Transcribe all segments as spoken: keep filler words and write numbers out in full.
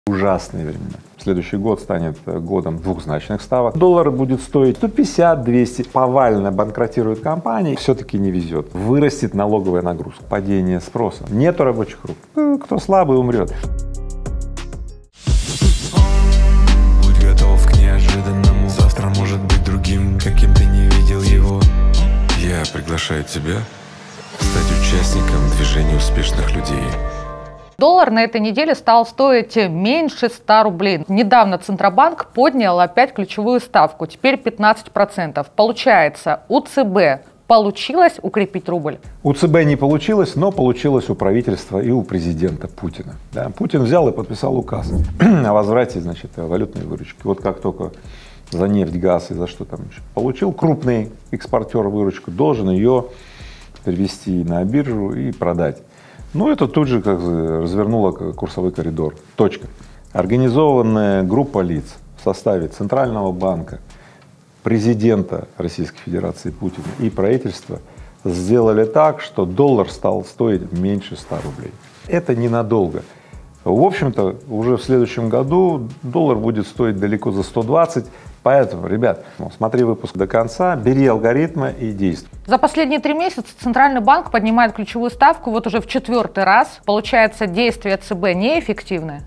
Ужасные времена. Следующий год станет годом двухзначных ставок. Доллар будет стоить сто пятьдесят — двести. Повально банкротируют компании. Все-таки не везет. Вырастет налоговая нагрузка, падение спроса. Нету рабочих рук. Кто слабый, умрет. Будь готов к неожиданному. Завтра может быть другим, каким ты не видел его. Я приглашаю тебя стать участником движения успешных людей. Доллар на этой неделе стал стоить меньше ста рублей. Недавно Центробанк поднял опять ключевую ставку, теперь пятнадцать процентов. Получается, у ЦБ получилось укрепить рубль? У ЦБ не получилось, но получилось у правительства и у президента Путина. Да, Путин взял и подписал указ о возврате, значит, валютной выручки. Вот как только за нефть, газ и за что там еще получил, крупный экспортер выручку должен ее перевести на биржу и продать. Ну, это тут же как развернуло курсовой коридор. Точка. Организованная группа лиц в составе Центрального банка, президента Российской Федерации Путина и правительства сделали так, что доллар стал стоить меньше ста рублей. Это ненадолго. В общем-то, уже в следующем году доллар будет стоить далеко за сто двадцать. Поэтому, ребят, ну, смотри выпуск до конца, бери алгоритмы и действуй. За последние три месяца Центральный банк поднимает ключевую ставку вот уже в четвертый раз. Получается, действия ЦБ неэффективны?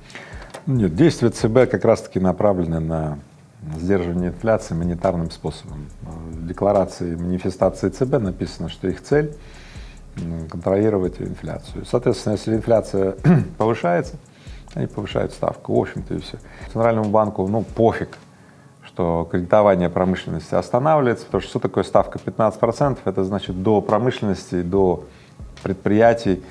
Нет, действия ЦБ как раз-таки направлены на сдерживание инфляции монетарным способом. В декларации манифестации ЦБ написано, что их цель — контролировать инфляцию. Соответственно, если инфляция повышается, они повышают ставку. В общем-то и все. Центральному банку, ну, пофиг, что кредитование промышленности останавливается, потому что что такое ставка пятнадцать процентов? Это значит, до промышленности, до предприятий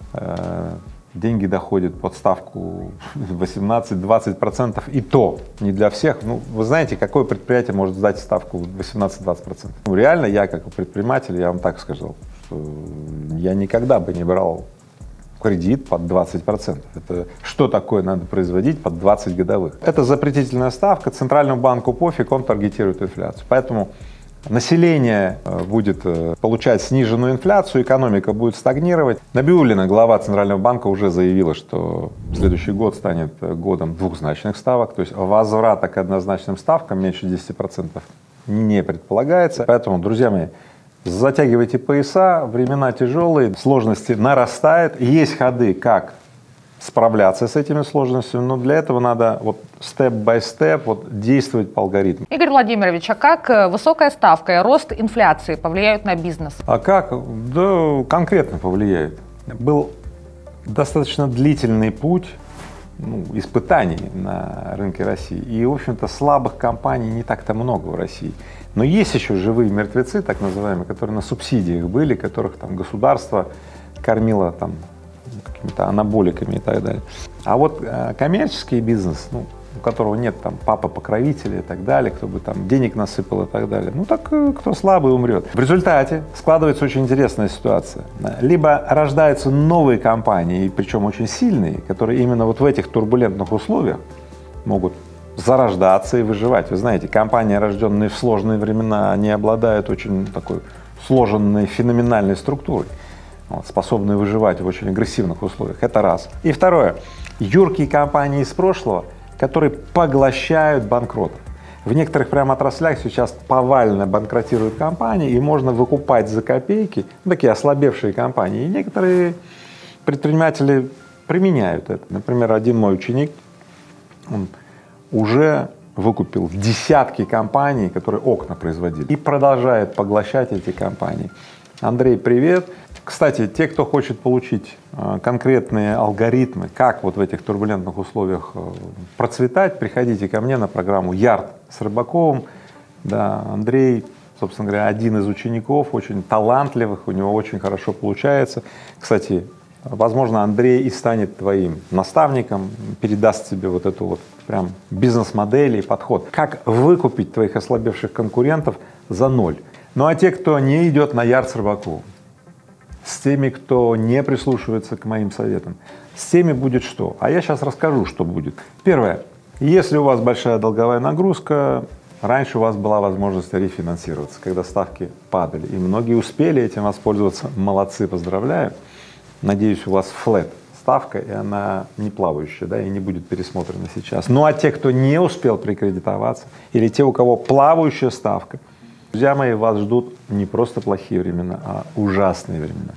э, деньги доходят под ставку восемнадцать — двадцать процентов, и то не для всех. Ну, вы знаете, какое предприятие может сдать ставку восемнадцать — двадцать процентов? Ну, реально, я как предприниматель, я вам так скажу, что я никогда бы не брал кредит под двадцать процентов. Это что такое надо производить под двадцать годовых? Это запретительная ставка, Центральному банку пофиг, он таргетирует инфляцию. Поэтому население будет получать сниженную инфляцию, экономика будет стагнировать. Набиуллина, глава Центрального банка, уже заявила, что следующий год станет годом двухзначных ставок, то есть возврата к однозначным ставкам меньше десяти процентов не предполагается. Поэтому, друзья мои, затягивайте пояса, времена тяжелые, сложности нарастают, есть ходы, как справляться с этими сложностями, но для этого надо вот степ-бай-степ вот действовать по алгоритму. Игорь Владимирович, а как высокая ставка и рост инфляции повлияют на бизнес? А как? Да, конкретно повлияют. Был достаточно длительный путь, ну, испытаний на рынке России, и, в общем-то, слабых компаний не так-то много в России. Но есть еще живые мертвецы, так называемые, которые на субсидиях были, которых там государство кормило там какими-то анаболиками и так далее. А вот э, коммерческий бизнес, ну, у которого нет там папы-покровителей и так далее, кто бы там денег насыпал и так далее, ну так э, кто слабый, умрет. В результате складывается очень интересная ситуация. Либо рождаются новые компании, причем очень сильные, которые именно вот в этих турбулентных условиях могут зарождаться и выживать. Вы знаете, компании, рожденные в сложные времена, они обладают очень такой сложенной феноменальной структурой, вот, способные выживать в очень агрессивных условиях. Это раз. И второе. Юркие компании из прошлого, которые поглощают банкротов. В некоторых прям отраслях сейчас повально банкротируют компании, и можно выкупать за копейки, ну, такие ослабевшие компании. И некоторые предприниматели применяют это. Например, один мой ученик, он уже выкупил десятки компаний, которые окна производили, и продолжает поглощать эти компании. Андрей, привет! Кстати, те, кто хочет получить э, конкретные алгоритмы, как вот в этих турбулентных условиях э, процветать, приходите ко мне на программу Ярд с Рыбаковым. Да, Андрей, собственно говоря, один из учеников, очень талантливых, у него очень хорошо получается. Кстати, возможно, Андрей и станет твоим наставником, передаст тебе вот эту вот прям бизнес-модель и подход, как выкупить твоих ослабевших конкурентов за ноль. Ну а те, кто не идет на Ярд с Рыбаковым, с теми, кто не прислушивается к моим советам, с теми будет что? А я сейчас расскажу, что будет. Первое. Если у вас большая долговая нагрузка, раньше у вас была возможность рефинансироваться, когда ставки падали, и многие успели этим воспользоваться. Молодцы, поздравляю. Надеюсь, у вас флэт ставка, и она не плавающая, да, и не будет пересмотрена сейчас. Ну а те, кто не успел прикредитоваться, или те, у кого плавающая ставка, друзья мои, вас ждут не просто плохие времена, а ужасные времена.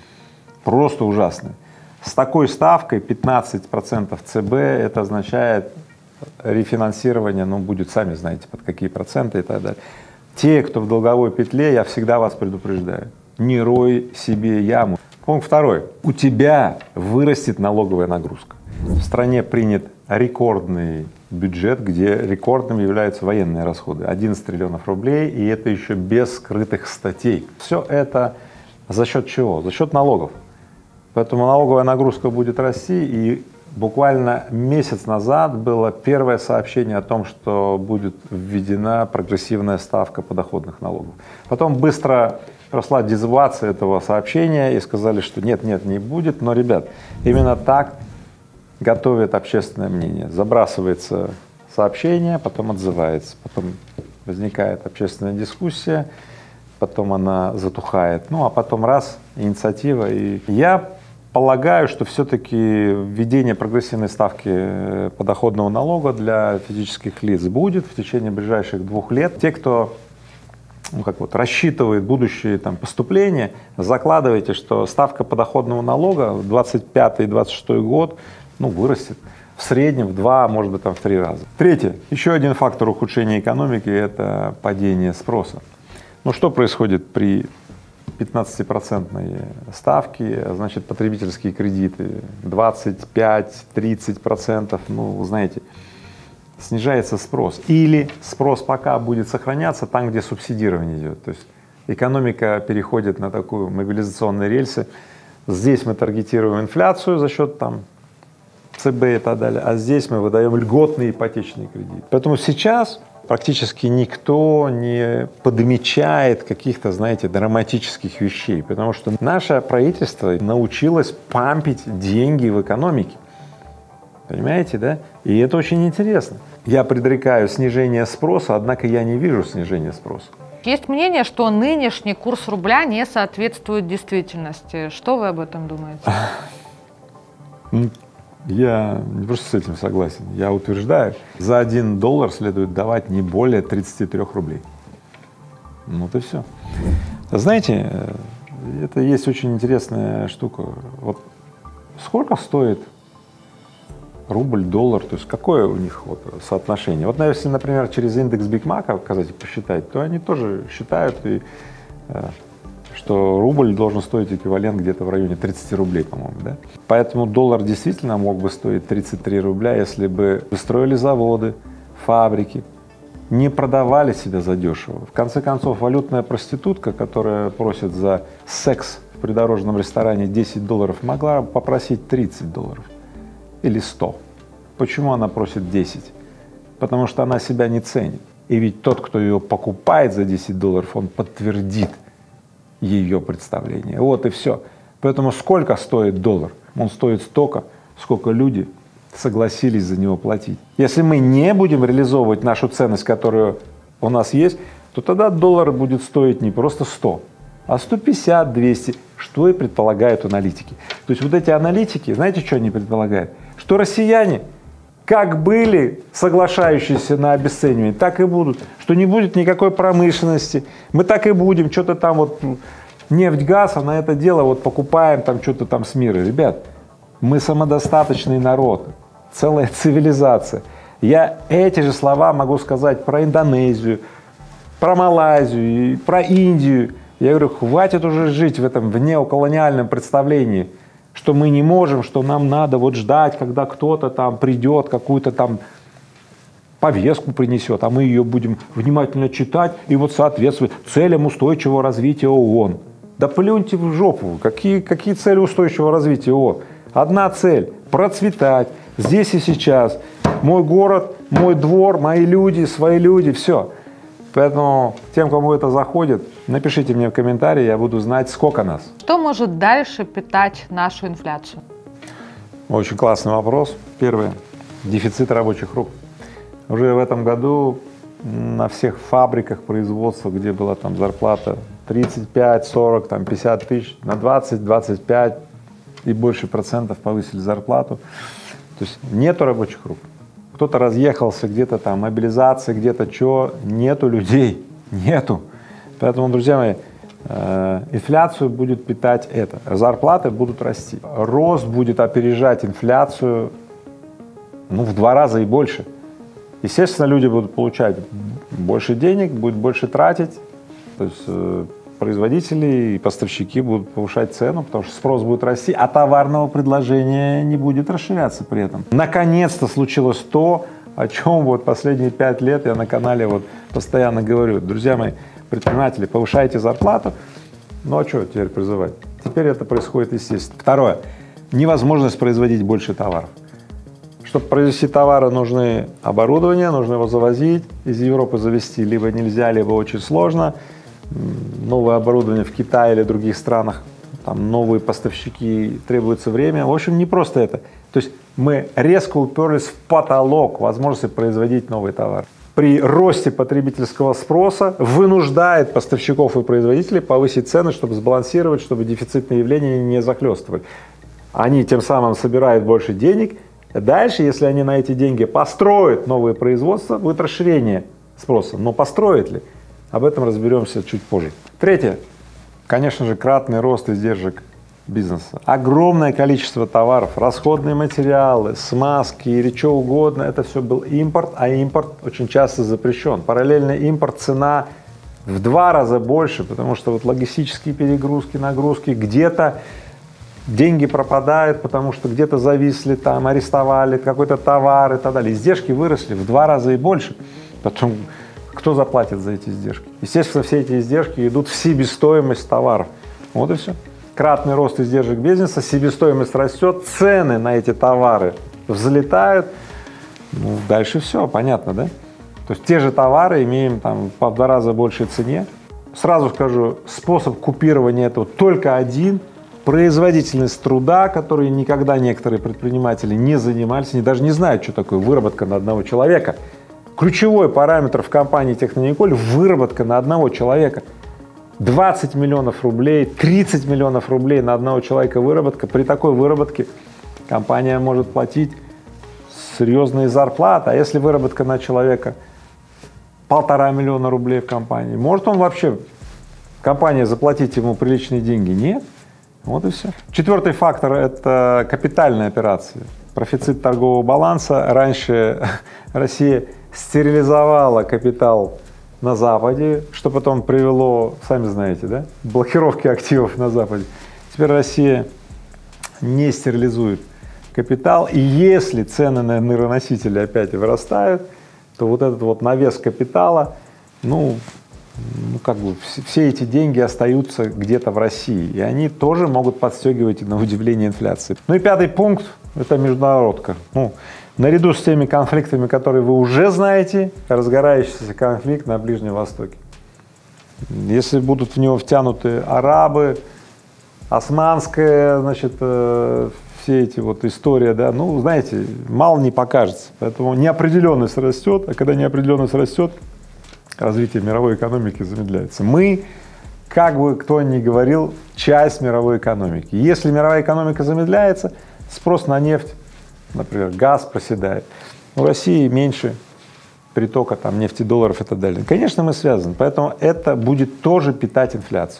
Просто ужасные. С такой ставкой пятнадцать процентов ЦБ это означает рефинансирование, ну будет, сами знаете, под какие проценты и так далее. Те, кто в долговой петле, я всегда вас предупреждаю, не рой себе яму. Пункт второй. У тебя вырастет налоговая нагрузка. В стране принят рекордный бюджет, где рекордным являются военные расходы. одиннадцать триллионов рублей, и это еще без скрытых статей. Все это за счет чего? За счет налогов. Поэтому налоговая нагрузка будет расти, и буквально месяц назад было первое сообщение о том, что будет введена прогрессивная ставка подоходных налогов. Потом быстро прошла дезавуация этого сообщения и сказали, что нет, нет, не будет. Но, ребят, именно так готовит общественное мнение. Забрасывается сообщение, потом отзывается, потом возникает общественная дискуссия, потом она затухает, ну а потом раз, инициатива. И я полагаю, что все-таки введение прогрессивной ставки подоходного налога для физических лиц будет в течение ближайших двух лет. Те, кто ну, как вот, рассчитывает будущие там, поступления, закладывайте, что ставка подоходного налога в двадцать пятый — двадцать шестой год ну, вырастет в среднем в два, может быть, там, в три раза. Третье. Еще один фактор ухудшения экономики — это падение спроса. Ну что происходит при пятнадцатипроцентной ставке? Значит, потребительские кредиты двадцать пять — тридцать процентов, ну, вы знаете, снижается спрос. Или спрос пока будет сохраняться там, где субсидирование идет. То есть экономика переходит на такую мобилизационные рельсы. Здесь мы таргетируем инфляцию за счет там ЦБ и так далее, а здесь мы выдаем льготный ипотечный кредит. Поэтому сейчас практически никто не подмечает каких-то, знаете, драматических вещей, потому что наше правительство научилось пампить деньги в экономике. Понимаете, да? И это очень интересно. Я предрекаю снижение спроса, однако я не вижу снижения спроса. Есть мнение, что нынешний курс рубля не соответствует действительности. Что вы об этом думаете? Я не просто с этим согласен. Я утверждаю, за один доллар следует давать не более тридцати трёх рублей. Вот и все. Знаете, это есть очень интересная штука. Вот сколько стоит рубль, доллар, то есть какое у них вот соотношение? Вот, если, например, через индекс Бигмака, казать, посчитать, то они тоже считают, и, что рубль должен стоить эквивалент где-то в районе тридцати рублей, по-моему, да? Поэтому доллар действительно мог бы стоить тридцать три рубля, если бы строили заводы, фабрики, не продавали себя задешево. В конце концов, валютная проститутка, которая просит за секс в придорожном ресторане десять долларов, могла попросить тридцать долларов. Или сто. Почему она просит десять? Потому что она себя не ценит. И ведь тот, кто ее покупает за десять долларов, он подтвердит ее представление. Вот и все. Поэтому сколько стоит доллар? Он стоит столько, сколько люди согласились за него платить. Если мы не будем реализовывать нашу ценность, которая у нас есть, то тогда доллар будет стоить не просто сто, а сто пятьдесят — двести, что и предполагают аналитики. То есть вот эти аналитики, знаете, что они предполагают? Что россияне как были соглашающиеся на обесценивание, так и будут, что не будет никакой промышленности, мы так и будем, что-то там вот нефть, газ, а на это дело вот покупаем там что-то там с мира. Ребят, мы самодостаточный народ, целая цивилизация. Я эти же слова могу сказать про Индонезию, про Малайзию, и про Индию. Я говорю, хватит уже жить в этом в неоколониальном представлении, что мы не можем, что нам надо вот ждать, когда кто-то там придет, какую-то там повестку принесет, а мы ее будем внимательно читать и вот соответствовать целям устойчивого развития ООН. Да плюньте в жопу, какие, какие цели устойчивого развития ООН? Одна цель — процветать здесь и сейчас. Мой город, мой двор, мои люди, свои люди, все. Поэтому тем, кому это заходит, напишите мне в комментарии, я буду знать, сколько нас. Что может дальше питать нашу инфляцию? Очень классный вопрос. Первое — дефицит рабочих рук. Уже в этом году на всех фабриках производства, где была там зарплата тридцать пять, сорок, там пятьдесят тысяч, на двадцать — двадцать пять и больше процентов повысили зарплату. То есть нету рабочих рук. Кто-то разъехался, где-то там мобилизация, где-то что, нету людей, нету. Поэтому, друзья мои, э, инфляцию будет питать это, зарплаты будут расти, рост будет опережать инфляцию, ну, в два раза и больше. Естественно, люди будут получать больше денег, будут больше тратить, то есть э, производители и поставщики будут повышать цену, потому что спрос будет расти, а товарного предложения не будет расширяться при этом. Наконец-то случилось то, о чем вот последние пять лет я на канале вот постоянно говорю. Друзья мои, предприниматели, повышайте зарплату. Ну а что теперь призывать? Теперь это происходит естественно. Второе. Невозможность производить больше товаров. Чтобы произвести товары, нужны оборудование, нужно его завозить, из Европы завезти либо нельзя, либо очень сложно. Новое оборудование в Китае или других странах, там новые поставщики, требуется время. В общем, не просто это. То есть мы резко уперлись в потолок возможности производить новые товары. При росте потребительского спроса вынуждает поставщиков и производителей повысить цены, чтобы сбалансировать, чтобы дефицитные явления не захлестывали. Они тем самым собирают больше денег. Дальше, если они на эти деньги построят новые производства, будет расширение спроса. Но построят ли? Об этом разберемся чуть позже. Третье. Конечно же, кратный рост издержек бизнеса. Огромное количество товаров, расходные материалы, смазки или что угодно, это все был импорт, а импорт очень часто запрещен. Параллельный импорт, цена в два раза больше, потому что вот логистические перегрузки, нагрузки, где-то деньги пропадают, потому что где-то зависли, там арестовали какой-то товар и так далее. Издержки выросли в два раза и больше. Потом кто заплатит за эти издержки? Естественно, все эти издержки идут в себестоимость товаров. Вот и все. Кратный рост издержек бизнеса, себестоимость растет, цены на эти товары взлетают. Ну, дальше все, понятно, да? То есть те же товары имеем там по два раза большей цене. Сразу скажу, способ купирования этого только один. Производительность труда, которой никогда некоторые предприниматели не занимались, они даже не знают, что такое выработка на одного человека. Ключевой параметр в компании Технониколь — выработка на одного человека. двадцать миллионов рублей, тридцать миллионов рублей на одного человека выработка. При такой выработке компания может платить серьезные зарплаты. А если выработка на человека полтора миллиона рублей в компании, может он вообще, компания, заплатить ему приличные деньги? Нет. Вот и все. Четвертый фактор — это капитальные операции. Профицит торгового баланса. Раньше Россия стерилизовала капитал на Западе, что потом привело, сами знаете, да, к блокировке активов на Западе. Теперь Россия не стерилизует капитал, и если цены на энергоносители опять вырастают, то вот этот вот навес капитала, ну, ну как бы все, все эти деньги остаются где-то в России, и они тоже могут подстегивать, на удивление, инфляции. Ну и пятый пункт — это международка. Ну, наряду с теми конфликтами, которые вы уже знаете, разгорающийся конфликт на Ближнем Востоке. Если будут в него втянуты арабы, османская, значит, э, все эти вот истории, да, ну, знаете, мало не покажется. Поэтому неопределенность растет, а когда неопределенность растет, развитие мировой экономики замедляется. Мы, как бы кто ни говорил, часть мировой экономики. Если мировая экономика замедляется, спрос на нефть, например, газ проседает. У России меньше притока там нефти, долларов и так далее. Конечно, мы связаны, поэтому это будет тоже питать инфляцию.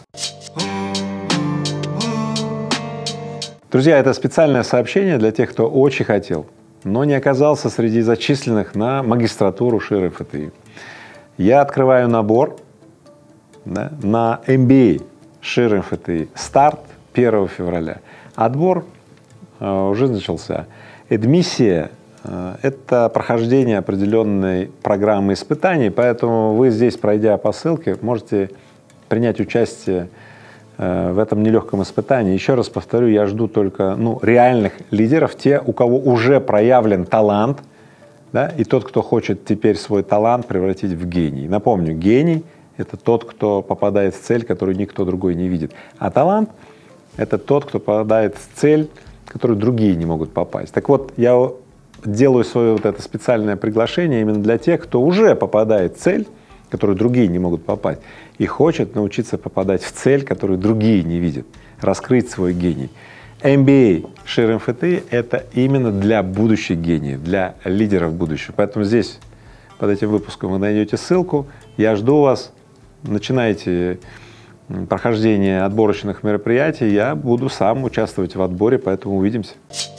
Друзья, это специальное сообщение для тех, кто очень хотел, но не оказался среди зачисленных на магистратуру ШИР ФТИ. Я открываю набор, да, на эм би эй ШИР ФТИ. Старт первого февраля. Отбор э, уже начался. Адмиссия э, — это прохождение определенной программы испытаний, поэтому вы здесь, пройдя по ссылке, можете принять участие э, в этом нелегком испытании. Еще раз повторю, я жду только ну, реальных лидеров, те, у кого уже проявлен талант, да, и тот, кто хочет теперь свой талант превратить в гений. Напомню, гений — это тот, кто попадает в цель, которую никто другой не видит, а талант — это тот, кто попадает в цель, в которую другие не могут попасть. Так вот, я делаю свое вот это специальное приглашение именно для тех, кто уже попадает в цель, которую другие не могут попасть, и хочет научиться попадать в цель, которую другие не видят, раскрыть свой гений. эм би эй Share эм эф ти — это именно для будущих гениев, для лидеров будущего. Поэтому здесь под этим выпуском вы найдете ссылку. Я жду вас. Начинайте прохождение отборочных мероприятий. Я буду сам участвовать в отборе, поэтому увидимся.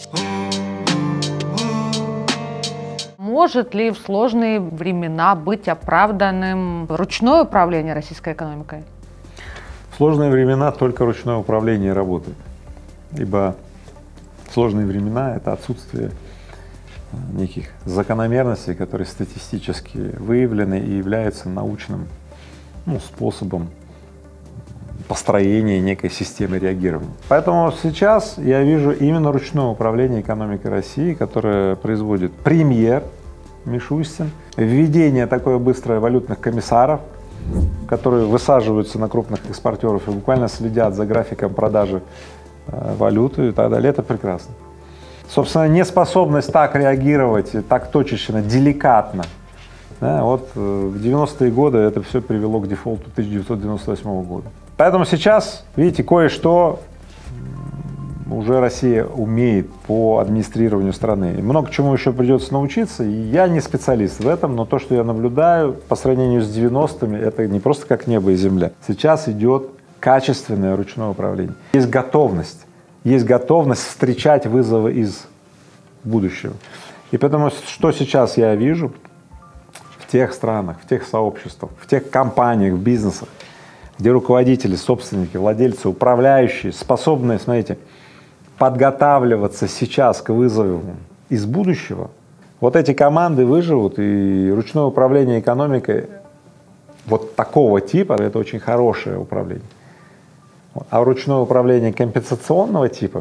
Может ли в сложные времена быть оправданным ручное управление российской экономикой? В сложные времена только ручное управление работает, ибо сложные времена — это отсутствие неких закономерностей, которые статистически выявлены и являются научным, ну, способом построения некой системы реагирования. Поэтому сейчас я вижу именно ручное управление экономикой России, которое производит премьер Мишустин, введение такое быстрое валютных комиссаров, которые высаживаются на крупных экспортеров и буквально следят за графиком продажи э, валюты и так далее. Это прекрасно. Собственно, неспособность так реагировать, так точечно, деликатно, да, вот э, в девяностые годы это все привело к дефолту тысяча девятьсот девяносто восьмого года. Поэтому сейчас, видите, кое-что уже Россия умеет по администрированию страны. И много чему еще придется научиться. И я не специалист в этом, но то, что я наблюдаю по сравнению с девяностыми, это не просто как небо и земля. Сейчас идет качественное ручное управление. Есть готовность, есть готовность встречать вызовы из будущего. И поэтому, что сейчас я вижу в тех странах, в тех сообществах, в тех компаниях, в бизнесах, где руководители, собственники, владельцы, управляющие, способные, смотрите, подготавливаться сейчас к вызовам из будущего, вот эти команды выживут, и ручное управление экономикой вот такого типа — это очень хорошее управление. А ручное управление компенсационного типа,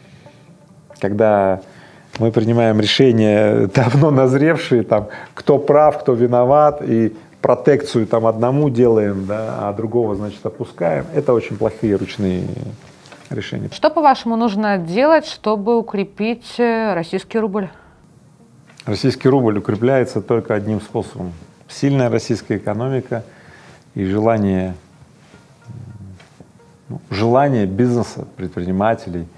когда мы принимаем решения давно назревшие, там, кто прав, кто виноват, и протекцию там одному делаем, да, а другого, значит, опускаем, это очень плохие ручные решения. Что, по-вашему, нужно делать, чтобы укрепить российский рубль? Российский рубль укрепляется только одним способом: сильная российская экономика и желание, ну, желание бизнеса, предпринимателей,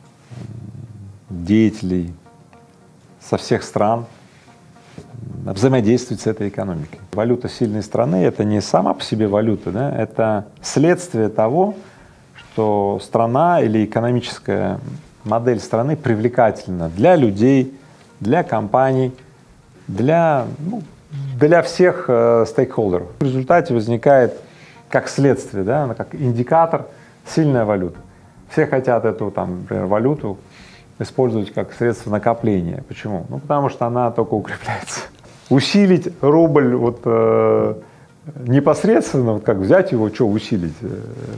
деятелей со всех стран взаимодействовать с этой экономикой. Валюта сильной страны — это не сама по себе валюта, да, это следствие того, что страна или экономическая модель страны привлекательна для людей, для компаний, для, ну, для всех э, стейкхолдеров. В результате возникает как следствие, да, как индикатор сильная валюта. Все хотят эту, там, например, валюту использовать как средство накопления. Почему? Ну, потому что она только укрепляется. Усилить рубль вот э, непосредственно, вот как взять его, что усилить? Э,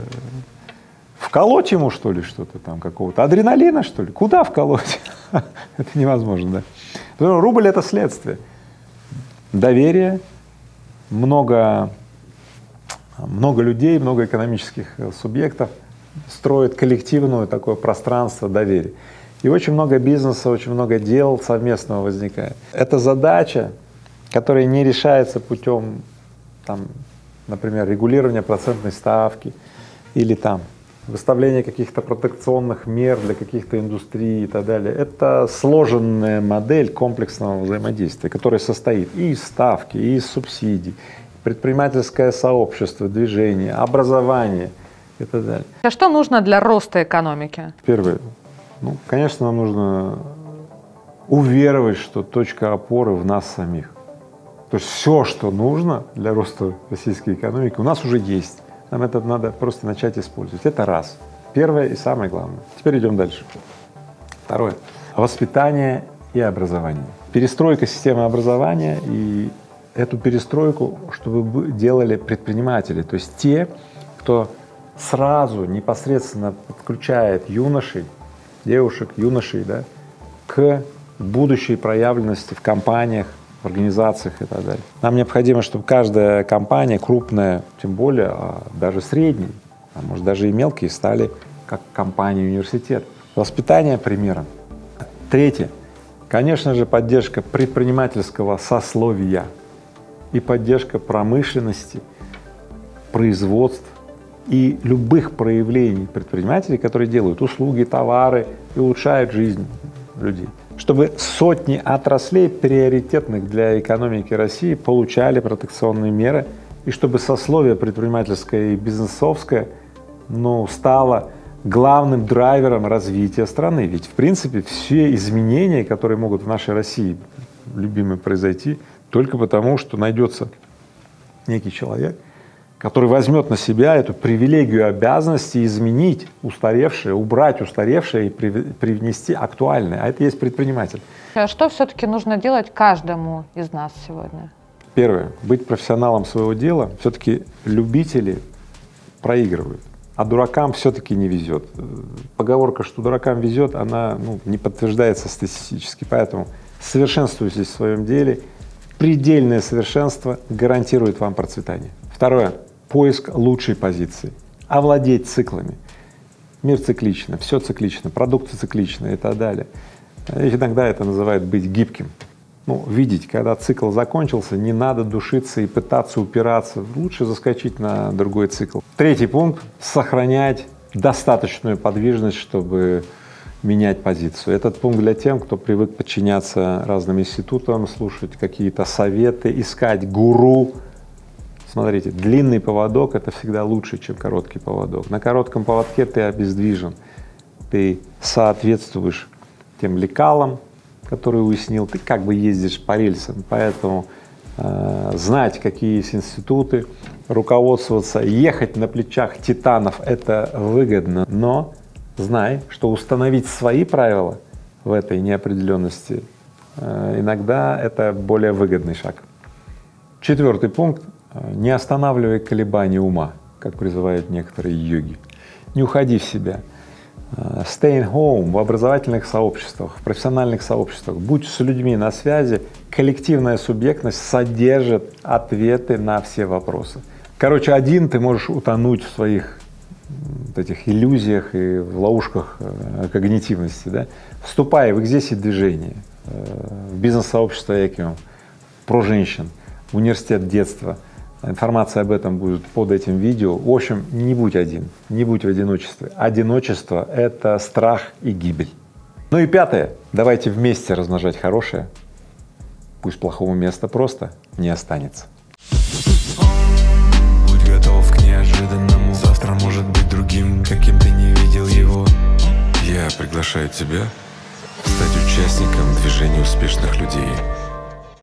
вколоть ему, что ли, что-то там, какого-то адреналина, что ли? Куда вколоть? Это невозможно, да. Рубль — это следствие. Доверие, много, много людей, много экономических субъектов строят коллективное такое пространство доверия. И очень много бизнеса, очень много дел совместного возникает. Это задача, которая не решается путем, там, например, регулирования процентной ставки или там выставления каких-то протекционных мер для каких-то индустрий и так далее. Это сложенная модель комплексного взаимодействия, которая состоит и из ставки, и из субсидий, предпринимательское сообщество, движение, образование и так далее. А что нужно для роста экономики? Первое. Ну, конечно, нам нужно уверовать, что точка опоры в нас самих. То есть все, что нужно для роста российской экономики, у нас уже есть. Нам это надо просто начать использовать. Это раз. Первое и самое главное. Теперь идем дальше. Второе. Воспитание и образование. Перестройка системы образования, и эту перестройку, чтобы делали предприниматели, то есть те, кто сразу непосредственно подключает юношей, девушек, юношей, да, к будущей проявленности в компаниях, в организациях и так далее. Нам необходимо, чтобы каждая компания, крупная, тем более, а даже средние, а может даже и мелкие, стали как компания-университет. Воспитание примером. Третье. Конечно же, поддержка предпринимательского сословия и поддержка промышленности, производств и любых проявлений предпринимателей, которые делают услуги, товары и улучшают жизнь людей. Чтобы сотни отраслей, приоритетных для экономики России, получали протекционные меры, и чтобы сословие предпринимательское и бизнесовское, ну, стало главным драйвером развития страны. Ведь в принципе все изменения, которые могут в нашей России, любимой, произойти, только потому, что найдется некий человек, который возьмет на себя эту привилегию обязанности изменить устаревшее, убрать устаревшее и привнести актуальное, а это есть предприниматель. А что все-таки нужно делать каждому из нас сегодня? Первое. Быть профессионалом своего дела. Все-таки любители проигрывают, а дуракам все-таки не везет. Поговорка, что дуракам везет, она ну, не подтверждается статистически, поэтому совершенствуйтесь в своем деле. Предельное совершенство гарантирует вам процветание. Второе. Поиск лучшей позиции. Овладеть циклами. Мир цикличный, все циклично, продукты цикличны и так далее. И иногда это называют быть гибким. Ну, видеть, когда цикл закончился, не надо душиться и пытаться упираться, лучше заскочить на другой цикл. Третий пункт — сохранять достаточную подвижность, чтобы менять позицию. Этот пункт для тех, кто привык подчиняться разным институтам, слушать какие-то советы, искать гуру. Смотрите, длинный поводок — это всегда лучше, чем короткий поводок. На коротком поводке ты обездвижен, ты соответствуешь тем лекалам, которые уяснил, ты как бы ездишь по рельсам, поэтому э, знать, какие есть институты, руководствоваться, ехать на плечах титанов — это выгодно, но знай, что установить свои правила в этой неопределенности э, иногда это более выгодный шаг. Четвертый пункт — не останавливай колебания ума, как призывают некоторые йоги. Не уходи в себя. Staying home в образовательных сообществах, в профессиональных сообществах, будь с людьми на связи, коллективная субъектность содержит ответы на все вопросы. Короче, один ты можешь утонуть в своих вот этих иллюзиях и в ловушках э, когнитивности, да? Вступай в экзессит движение, э, в бизнес-сообщество Экиум, про женщин, в университет детства. Информация об этом будет под этим видео. В общем, не будь один, не будь в одиночестве. Одиночество — это страх и гибель. Ну и пятое. Давайте вместе размножать хорошее. Пусть плохого места просто не останется. Будь готов к неожиданному. Завтра может быть другим, каким ты не видел его. Я приглашаю тебя стать участником движения успешных людей.